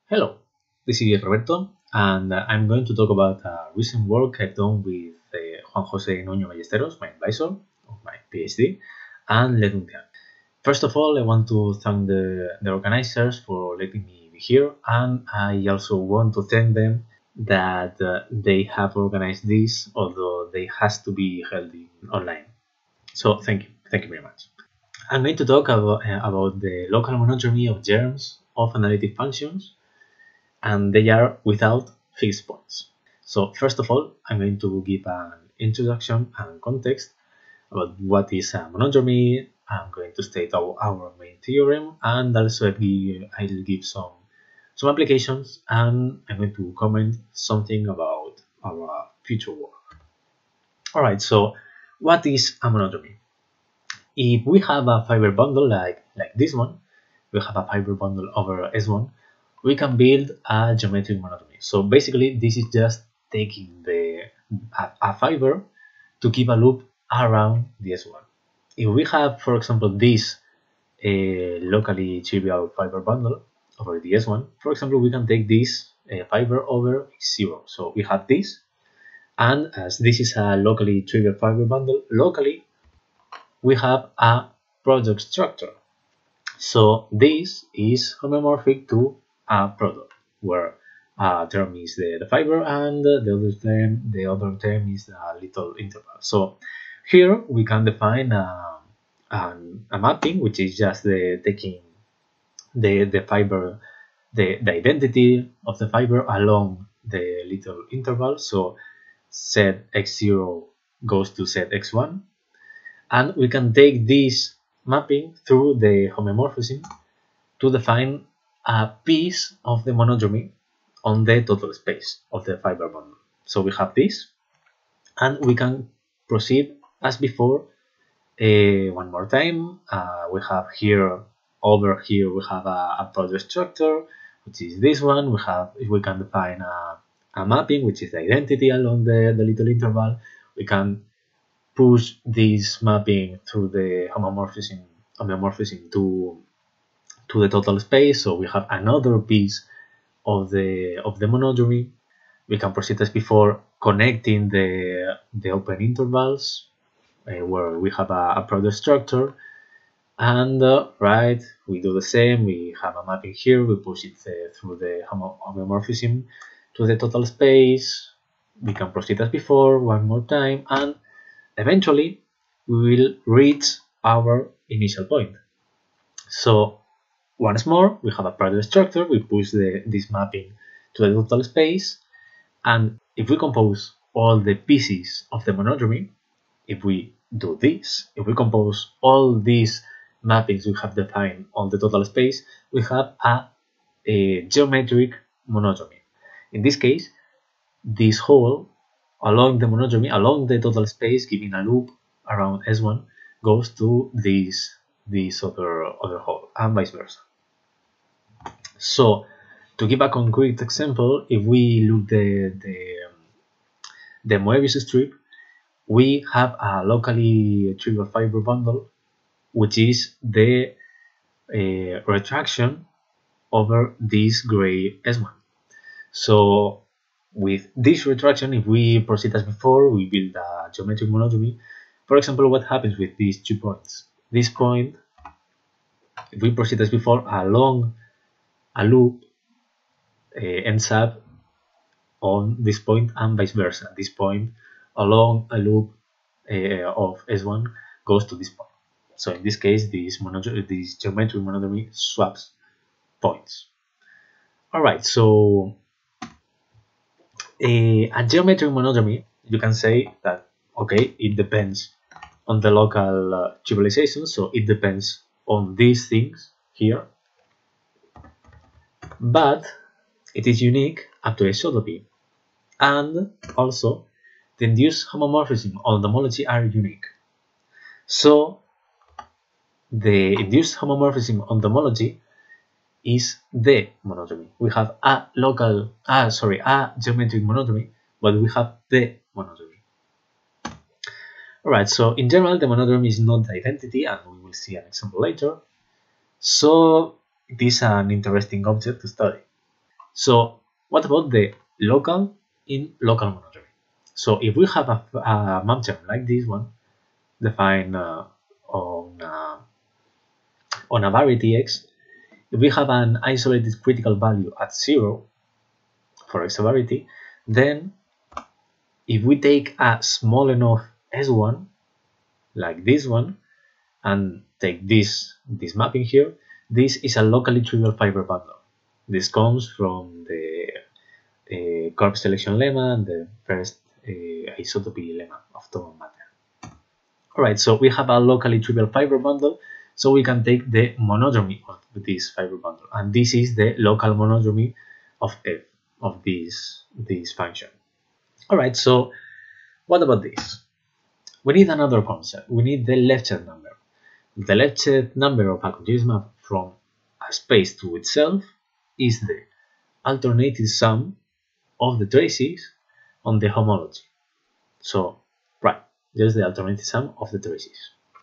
Hello, this is Roberto, and I'm going to talk about recent work I've done with Juan José Nuño Ballesteros, my advisor of my PhD, and Ledun Tian. First of all, I want to thank the organizers for letting me be here, and I also want to thank them that they have organized this, although they has to be held online. So thank you very much. I'm going to talk about the local monodromy of germs of analytic functions, and they are without fixed points. So first of all, I'm going to give an introduction and context about what is a monodromy. I'm going to state our main theorem, and also I'll give some applications, and I'm going to comment something about our future work. Alright, so what is a monodromy? If we have a fiber bundle like this one, we have a fiber bundle over S1, we can build a geometric monodromy. So basically, this is just taking a fiber to keep a loop around the S1. If we have, for example, this locally trivial fiber bundle over the S1, for example, we can take this fiber over 0. So we have this, and as this is a locally trivial fiber bundle, locally we have a product structure. So this is homomorphic to a product where a term is the fiber and the other term is a little interval. So here we can define a mapping, which is just taking the fiber, the identity of the fiber along the little interval. So set x0 goes to set x1, and we can take this mapping through the homomorphism to define a piece of the monodromy on the total space of the fiber bundle. So we have this, and we can proceed as before. One more time, we have here, over here we have a product structure, which is this one. We can define a mapping, which is the identity along the little interval. We can push this mapping through the homomorphism to the total space. So we have another piece of the monodromy. We can proceed as before, connecting the open intervals where we have a product structure, and right, we do the same. We have a mapping here. We push it through the homomorphism to the total space. We can proceed as before one more time, and eventually we will reach our initial point. So once more, we have a product structure. We push this mapping to the total space, and if we compose all the pieces of the monodromy, if we do this, if we compose all these mappings we have defined on the total space, we have a geometric monodromy. In this case, this whole along the monodromy, along the total space, giving a loop around S1, goes to this other whole, and vice versa. So, to give a concrete example, if we look the Moebius strip, we have a locally trivial fiber bundle, which is the retraction over this gray S1. So with this retraction, if we proceed as before, we build a geometric monodromy. For example, what happens with these 2 points? This point, if we proceed as before along a loop, ends up on this point, and vice versa. This point along a loop of S1 goes to this point. So in this case, this geometric monodromy swaps points. Alright, so a geometric monodromy, you can say that, okay, it depends on the local trivialization, so it depends on these things here, but it is unique up to isotopy, and also the induced homomorphism on the homology are unique. So the induced homomorphism on the homology is the monodromy. We have a geometric monodromy, but we have the monodromy. Alright, so in general, the monodromy is not the identity, and we will see an example later. So it is an interesting object to study. So what about the local in local monodromy? So if we have a map term like this one, defined on a variety x, if we have an isolated critical value at 0 for x variety, then if we take a small enough S1, like this one, and take this mapping here, this is a locally trivial fiber bundle. This comes from the Korp selection lemma and the first isotopy lemma of total matter. Alright, so we have a locally trivial fiber bundle, so we can take the monodromy of this fiber bundle, and this is the local monodromy of f of this function. Alright, so what about this? We need another concept. We need the Lefschetz number. The Lefschetz number of a continuous map from a space to itself is the alternated sum of the traces on the homology. So, right, just the alternated sum of the traces.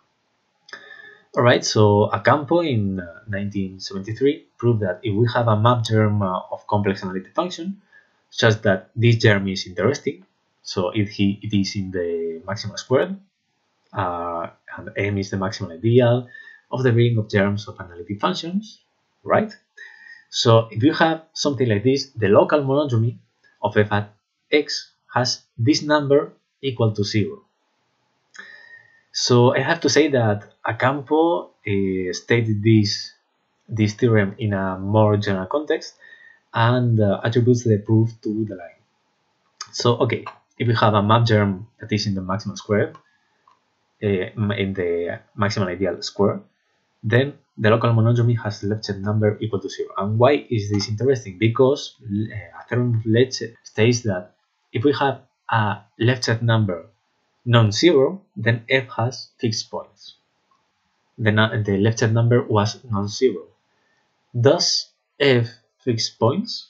Alright, so Ocampo in 1973 proved that if we have a map germ of complex analytic function, such that this germ is interesting, so it is in the maximal squared, and M is the maximal ideal of the ring of germs of analytic functions, right? So if you have something like this, the local monodromy of f at x has this number equal to 0. So I have to say that Ocampo stated this theorem in a more general context and attributes the proof to the line. So okay, if we have a map germ that is in the maximal square, in the maximal ideal square, then the local monodromy has Lefschetz number equal to 0. And why is this interesting? Because a theorem of Lefschetz states that if we have a Lefschetz number non-zero, then f has fixed points. The Lefschetz number was non-zero. Does f fixed points?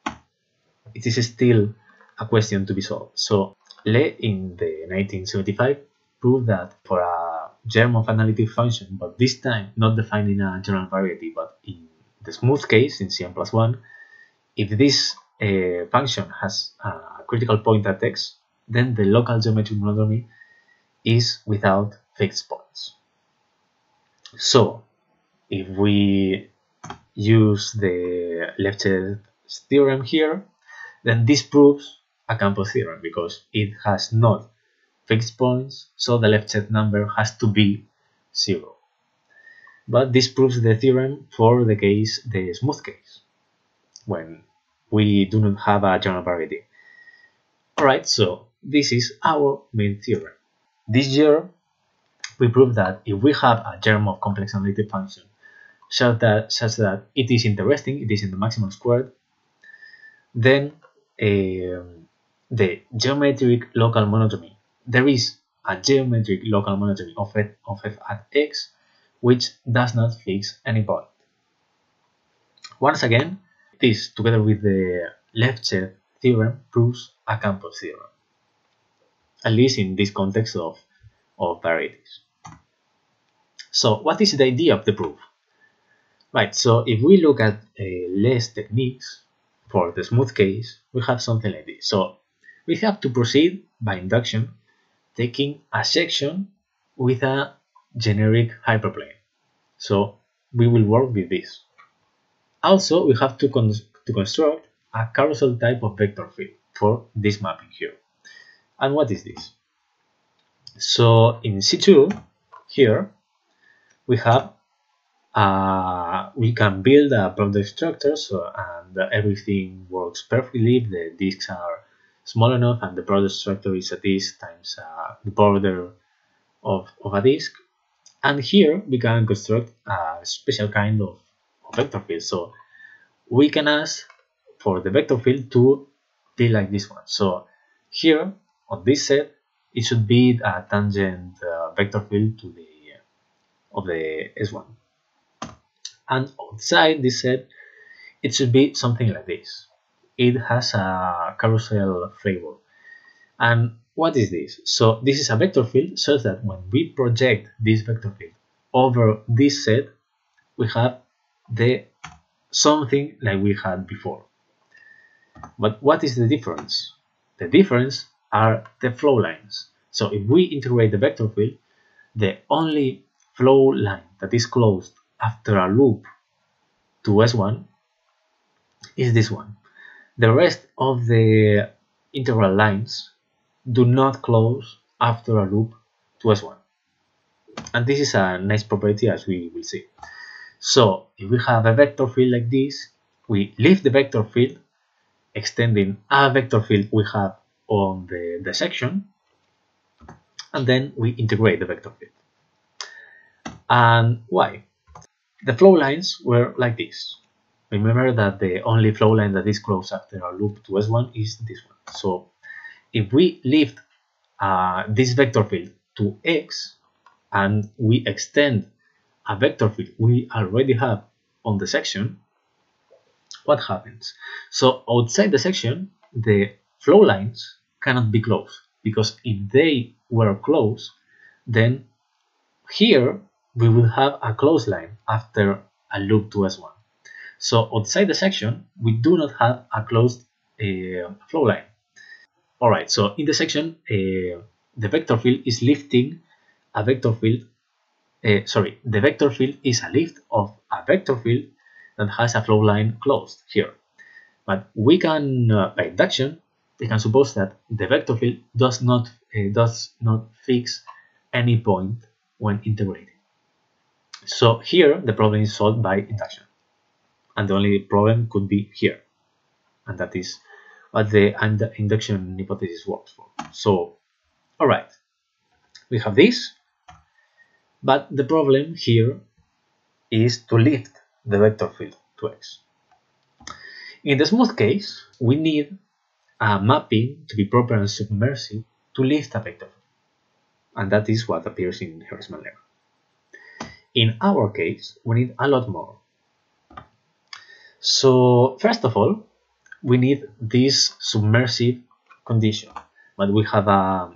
It is still a question to be solved. So Le in the 1975 proved that for a germ of analytic function, but this time not defined in a general variety, but in the smooth case in Cn+1, if this function has a critical point at x, then the local geometric monodromy is without fixed points. So if we use the Lefschetz theorem here, then this proves Ocampo's theorem because it has not fixed points, so the Lefschetz number has to be 0. But this proves the theorem for the smooth case, when we do not have a general variety. Alright, so this is our main theorem. This year, we proved that if we have a germ of complex analytic function such that it is interesting, it is in the maximal squared, then the geometric local monodromy, there is a geometric local monodromy of f at x which does not fix any point. Once again, this together with the Lefschetz theorem proves Ocampo's theorem, at least in this context of varieties. So what is the idea of the proof? Right, so if we look at less techniques for the smooth case, we have something like this. So we have to proceed by induction, taking a section with a generic hyperplane. So we will work with this. Also, we have to construct a carousel type of vector field for this mapping here. And what is this? So in C2 here we have we can build a product structure, and everything works perfectly. The disks are small enough and the product structure is a disk times the border of a disk. And here we can construct a special kind of vector field. So we can ask for the vector field to be like this one. So here on this set, it should be a tangent vector field to the S1. And outside this set, it should be something like this. It has a carousel flavor. And what is this? So this is a vector field such that when we project this vector field over this set, we have something like we had before. But what is the difference? The difference are the flow lines. So if we integrate the vector field, the only flow line that is closed after a loop to S1 is this one. The rest of the integral lines do not close after a loop to S1. And this is a nice property, as we will see. So if we have a vector field like this, we leave the vector field extending a vector field we have on the section, and then we integrate the vector field. And why? The flow lines were like this. Remember that the only flow line that is closed after a loop to S1 is this one. So if we lift this vector field to X and we extend a vector field we already have on the section, what happens? So outside the section, the flow lines cannot be closed, because if they were closed, then here we will have a closed line after a loop to S1. So outside the section, we do not have a closed flow line. Alright, so in the section, the vector field is lifting a vector field. The vector field is a lift of a vector field that has a flow line closed here. But we can, by induction, we can suppose that the vector field does not fix any point when integrating. So here the problem is solved by induction, and the only problem could be here, and that is what the induction hypothesis works for. So, all right, we have this, but the problem here is to lift the vector field to X. In the smooth case, we need a mapping to be proper and submersive to lift a vector field, and that is what appears in Herassmann-Lerner. In our case, we need a lot more. So first of all, we need this submersive condition, but we have a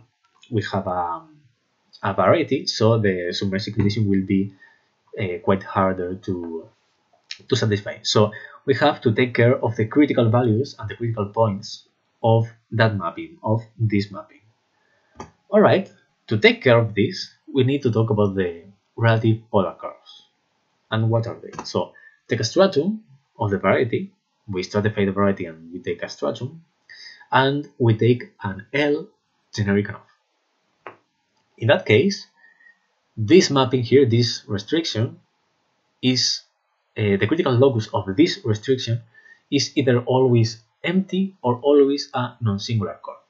variety, so the submersive condition will be quite harder to satisfy. So we have to take care of the critical values and the critical points of that mapping, of this mapping. All right, to take care of this, we need to talk about the relative polar curves. And what are they? So take a stratum of the variety, we stratify the variety and we take a stratum, and we take an L generic enough. In that case, this mapping here, this restriction, is the critical locus of this restriction is either always empty or always a non-singular curve.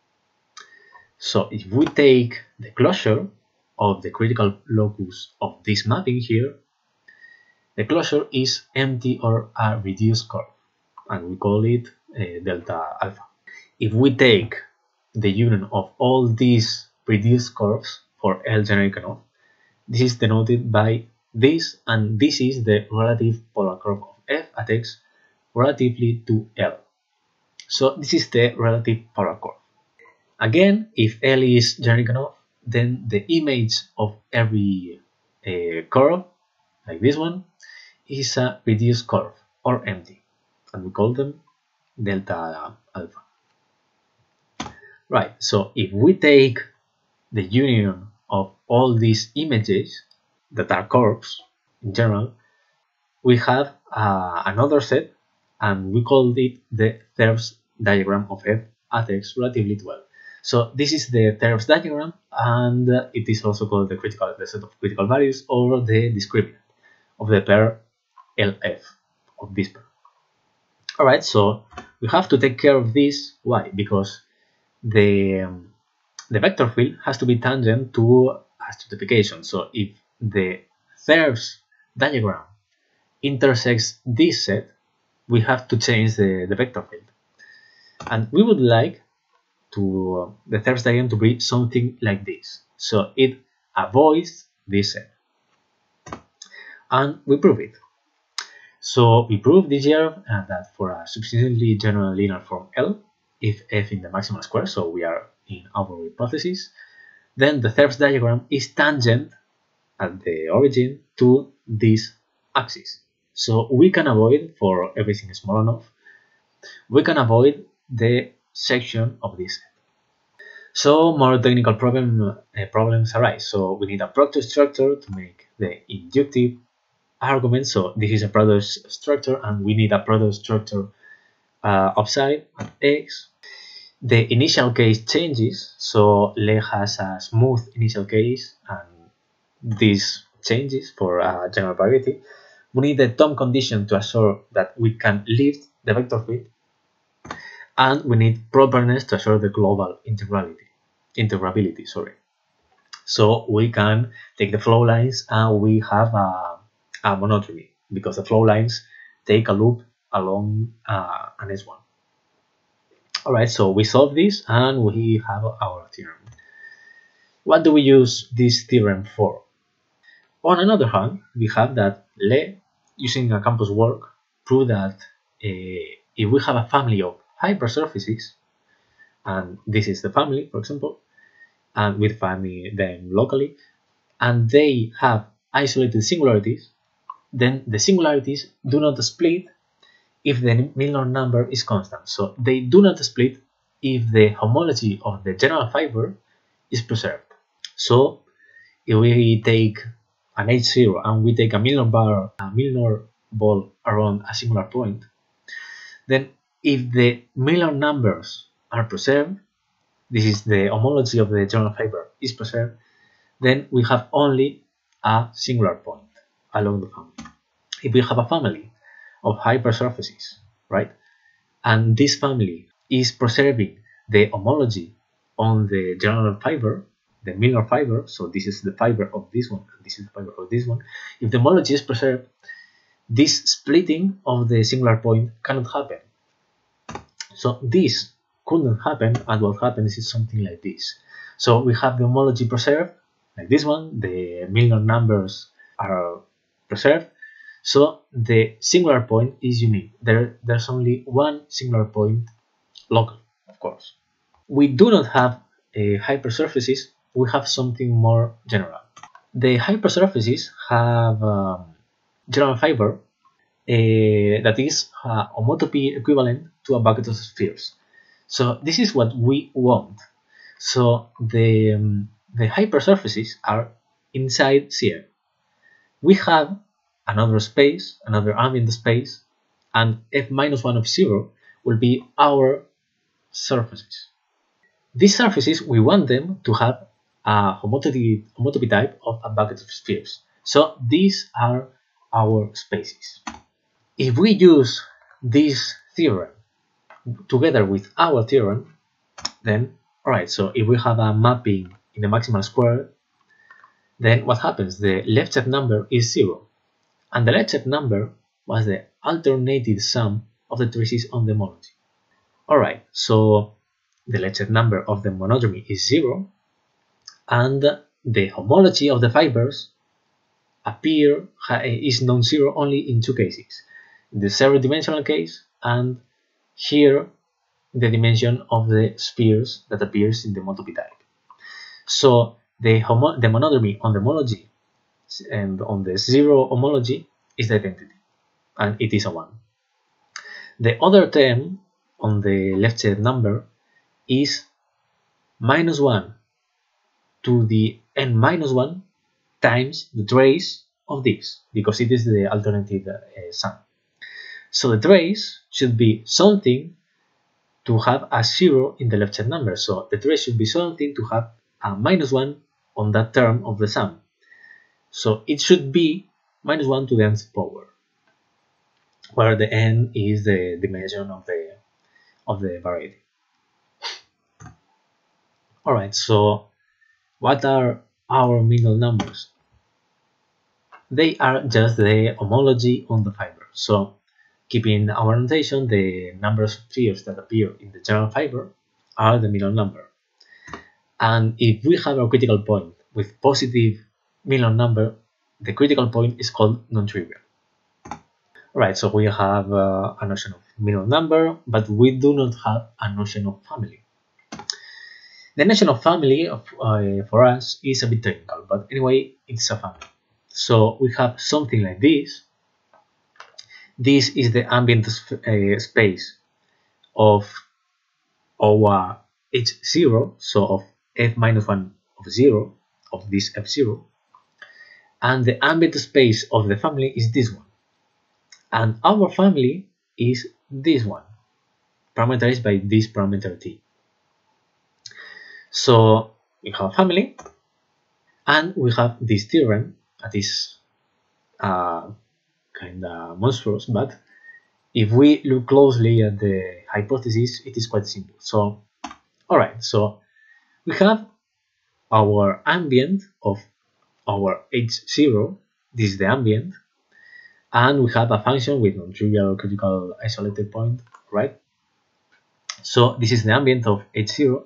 So if we take the closure of the critical locus of this mapping here, the closure is empty or a reduced curve, and we call it delta alpha. If we take the union of all these reduced curves for L generic enough, this is denoted by this, and this is the relative polar curve of f at x relatively to L. So this is the relative polar curve. Again, if L is generic enough, then the image of every curve, like this one, is a reduced curve or empty, and we call them delta alpha. Right, so if we take the union of all these images that are curves in general, we have another set, and we call it the Thers diagram of f at x relatively to L. So this is the Thers diagram, and it is also called the set of critical values, or the discriminant of the pair LF of this pair. Alright, so we have to take care of this. Why? Because the vector field has to be tangent to a stratification. So if the Thers diagram intersects this set, we have to change the vector field. And we would like to the Thers diagram to be something like this. So it avoids this set. And we prove it. So we prove this year that for a sufficiently general linear form L, if f in the maximal square, so we are in our hypothesis, then the Thers diagram is tangent at the origin to this axis. So we can avoid, for everything small enough, we can avoid the section of this set. So more technical problems arise. So we need a product structure to make the inductive argument. So this is a product structure, and we need a product structure upside at x. The initial case changes, so Le has a smooth initial case, and this changes for a general variety. We need the Thom condition to assure that we can lift the vector field, and we need properness to assure the global integrability. So we can take the flow lines, and we have a monotony, because the flow lines take a loop along an S1. Alright, so we solve this and we have our theorem. What do we use this theorem for? On another hand, we have that Le, using a campus work, proved that if we have a family of hypersurfaces, and this is the family, for example, and we define them locally, and they have isolated singularities, then the singularities do not split if the Milnor number is constant. So they do not split if the homology of the general fiber is preserved. So if we take an H0 and we take a Milnor ball around a singular point, then if the Milnor numbers are preserved, this is the homology of the general fiber is preserved, then we have only a singular point along the family. If we have a family of hypersurfaces, right, and this family is preserving the homology on the general fiber, the Milnor fiber, so this is the fiber of this one, and this is the fiber of this one. If the homology is preserved, this splitting of the singular point cannot happen. So this couldn't happen, and what happens is something like this. So we have the homology preserved, like this one, the Milnor numbers are preserved, so the singular point is unique. There's only one singular point local, of course. We do not have hypersurfaces, we have something more general. The hypersurfaces have general fiber that is a homotopy equivalent to a bucket of spheres. So this is what we want. So the hypersurfaces are inside CF. We have another space, another ambient space, and f-1 of 0 will be our surfaces. These surfaces, we want them to have a homotopy type of a bucket of spheres. So these are our spaces. If we use this theorem together with our theorem, then, alright, so if we have a mapping in the maximal square, then what happens? The left set number is 0. And the left set number was the alternated sum of the traces on the homology. Alright, so the left set number of the monodromy is 0, and the homology of the fibers is non-zero only in two cases. In the zero-dimensional case, and here the dimension of the spheres that appears in the homotopy type. So the monodromy on the homology and on the zero homology is the identity, and it is a 1. The other term on the left set number is -1 to the n-1 times the trace of this, because it is the alternative sum. So the trace should be something to have a 0 in the left set number. So the trace should be something to have a -1 on that term of the sum. So it should be -1 to the nth power, where the n is the dimension of the variety. Alright, so what are our Milnor numbers? They are just the homology on the fiber. So keeping our notation, the number of spheres that appear in the general fiber are the Milnor number. And if we have a critical point with positive Milnor number, the critical point is called non-trivial. Alright, so we have a notion of Milnor number, but we do not have a notion of family. The notion of family for us is a bit technical, but anyway, it's a family. So we have something like this. This is the ambient space of our H0, so of f minus 1 of 0, of this f0, and the ambient space of the family is this one, and our family is this one, parameterized by this parameter t. So we have family, and we have this theorem that is kind of monstrous, but if we look closely at the hypothesis, it is quite simple. So, alright, so we have our ambient of our H0, this is the ambient, and we have a function with non-trivial critical isolated point, right? So this is the ambient of H0,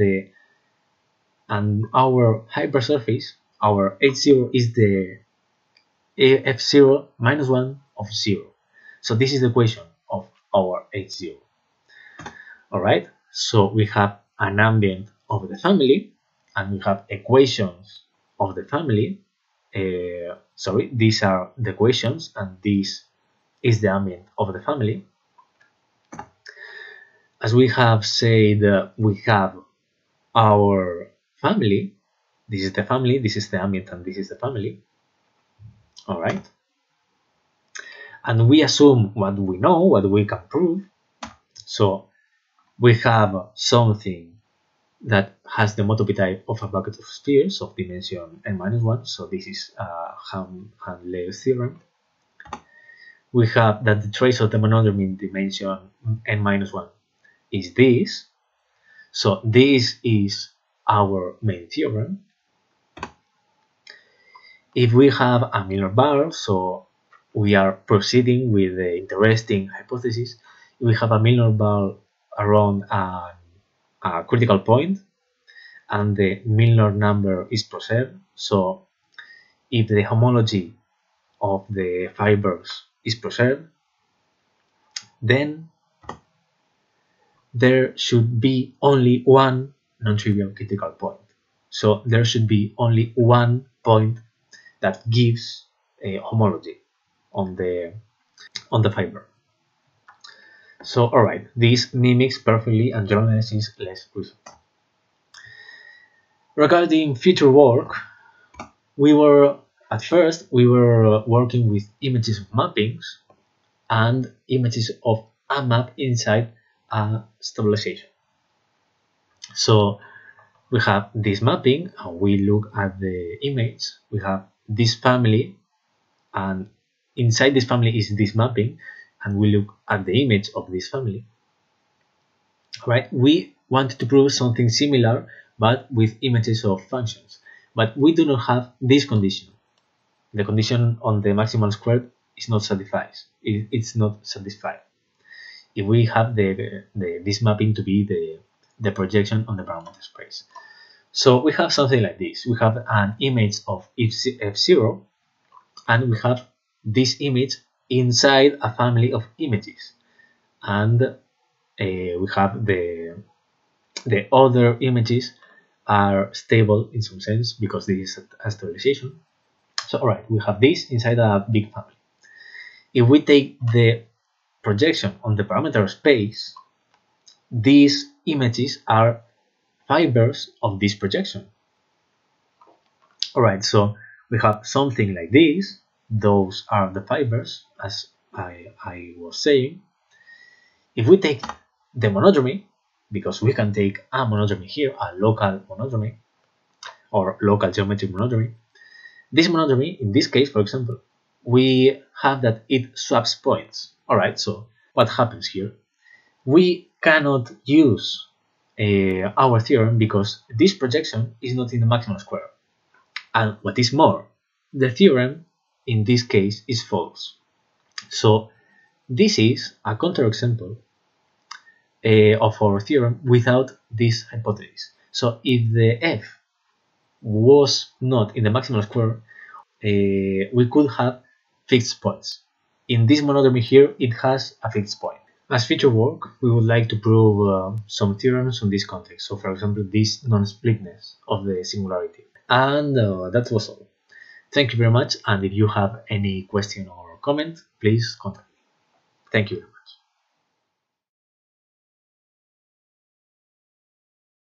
and our hypersurface, our H0 is the f0 minus 1 of 0. So this is the equation of our H0. Alright, so we have an ambient of the family, and we have equations of the family. These are the equations, and this is the ambient of the family. As we have said, we have our family. This is the family, this is the ambient, and this is the family. Alright. And we assume what we know, what we can prove. So we have something that has the homotopy type of a bucket of spheres of dimension n-1. So this is Hahn-Lewes theorem. We have that the trace of the monodromy in dimension n-1 is this. So this is our main theorem. If we have a Milnor-Bar, so we are proceeding with the interesting hypothesis. If we have a Milnor-Bar around a critical point, and the Milnor number is preserved, so if the homology of the fibers is preserved, then there should be only one non-trivial critical point. So there should be only one point that gives a homology on the fiber. So alright, this mimics perfectly, and generalization is less useful. Regarding future work, at first we were working with images of mappings and images of a map inside a stabilization. So we have this mapping, and we look at the image. We have this family, and inside this family is this mapping, and we look at the image of this family. Right? We want to prove something similar, but with images of functions. But we do not have this condition. The condition on the maximal squared is not satisfied. It's not satisfied. If we have this mapping to be the projection on the parameter space. So we have something like this. We have an image of F0, and we have this image inside a family of images, and we have the other images are stable in some sense because this is a stabilization. So alright, we have this inside a big family. If we take the projection on the parameter space, these images are fibers of this projection. Alright, so we have something like this. Those are the fibers, as I was saying. If we take the monodromy, because we can take a monodromy here, a local monodromy, or local geometric monodromy. This monodromy, in this case, for example, we have that it swaps points. Alright, so what happens here? We cannot use our theorem because this projection is not in the maximal square. And what is more, the theorem in this case is false. So this is a counterexample of our theorem without this hypothesis. So if the f was not in the maximal square, we could have fixed points. In this monodromy here, it has a fixed point. As future work, we would like to prove some theorems on this context. So for example, this non-splitness of the singularity. And that was all. Thank you very much, and if you have any question or comment, please contact me. Thank you.